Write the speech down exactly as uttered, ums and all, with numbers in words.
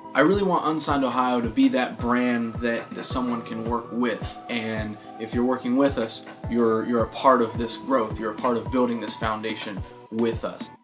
I really want Unsigned Ohio to be that brand that, that someone can work with, and if you're working with us, you're, you're a part of this growth, you're a part of building this foundation with us.